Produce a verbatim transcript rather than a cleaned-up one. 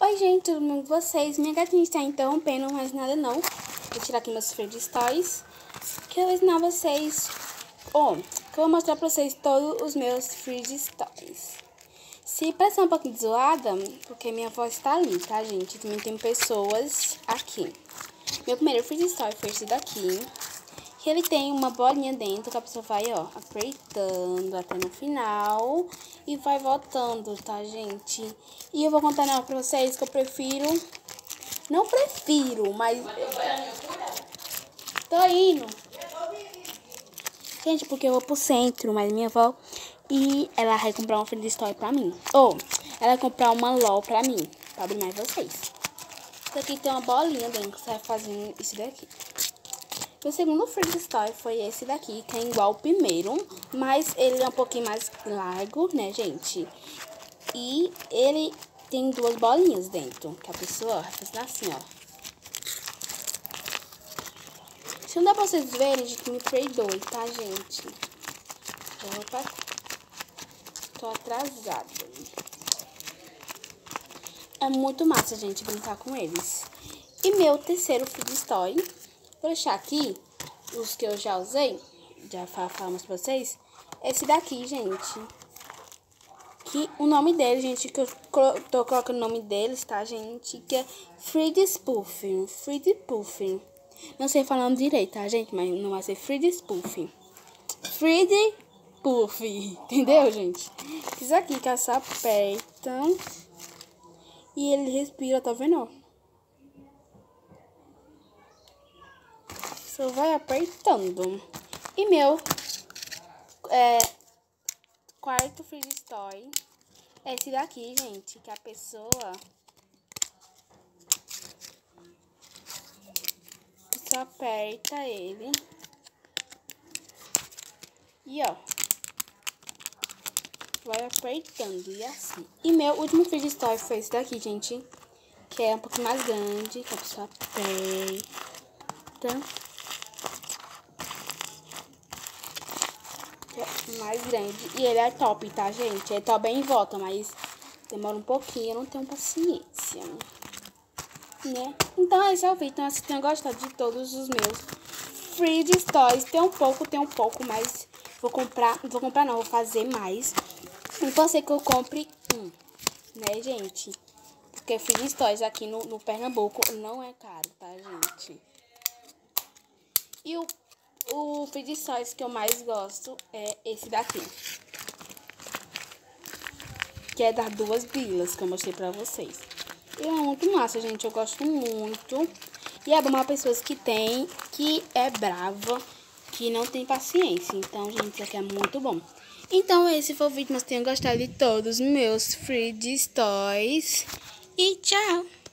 Oi, gente, tudo bem com vocês? Minha gatinha está interrompendo, mas nada não. Vou tirar aqui meus Fridge Toys, que eu vou ensinar vocês, oh, que eu vou mostrar pra vocês todos os meus Fridge Toys. Se parecer um pouquinho zoada, porque minha voz está ali, tá, gente? Também tem pessoas aqui. Meu primeiro Fridge Toy foi esse daqui, que ele tem uma bolinha dentro, que a pessoa vai, ó, apertando até no final e vai voltando, tá, gente? E eu vou contar não pra vocês que eu prefiro, não prefiro, mas tô indo, gente, porque eu vou pro centro, mas minha avó, e ela vai comprar um Fridge Toy pra mim, ou ela vai comprar uma LOL pra mim, pra abrir mais vocês. Isso aqui tem uma bolinha dentro, que você vai fazendo isso daqui. O segundo Fridge Toy foi esse daqui, que é igual ao primeiro, mas ele é um pouquinho mais largo, né, gente? E ele tem duas bolinhas dentro, que a pessoa vai fazer assim, ó. Se não dá pra vocês verem, gente, me perdoe, tá, gente? Opa, tô atrasada. É muito massa, gente, brincar com eles. E meu terceiro Fridge Toy, vou deixar aqui os que eu já usei, já falamos pra vocês. Esse daqui, gente, que o nome dele, gente, que eu tô colocando o nome deles, tá, gente, que é Fridge Puffin, Fridge Puffin. Não sei falando direito, tá, gente, mas não vai ser Fridge Puffin. Fridge Puffin, entendeu, gente? Isso aqui que só aperta e ele respira, tá vendo? Só vai apertando. E meu é, quarto Fridge Toy é esse daqui, gente, que a pessoa só aperta ele e ó, vai apertando e assim. E meu último Fridge Toy foi esse daqui, gente, que é um pouquinho mais grande, que a pessoa aperta. Mais grande. E ele é top, tá, gente? Ele tá bem em volta, mas demora um pouquinho. Eu não tenho paciência, né? Então, esse é o vídeo. Então, se tenham gostado de todos os meus Fridge Toys. Tem um pouco, tem um pouco, mas vou comprar. Vou comprar, não, vou fazer mais. E pode ser que eu compre um, né, gente? Porque Fridge Toys aqui no, no Pernambuco não é caro, tá, gente? E o O Fridge Toys que eu mais gosto é esse daqui, que é das duas bilas que eu mostrei pra vocês. E é muito massa, gente, eu gosto muito. E é bom para pessoas que tem, que é brava, que não tem paciência. Então, gente, isso aqui é muito bom. Então, esse foi o vídeo, mas tenham gostado de todos os meus Fridge Toys. E tchau!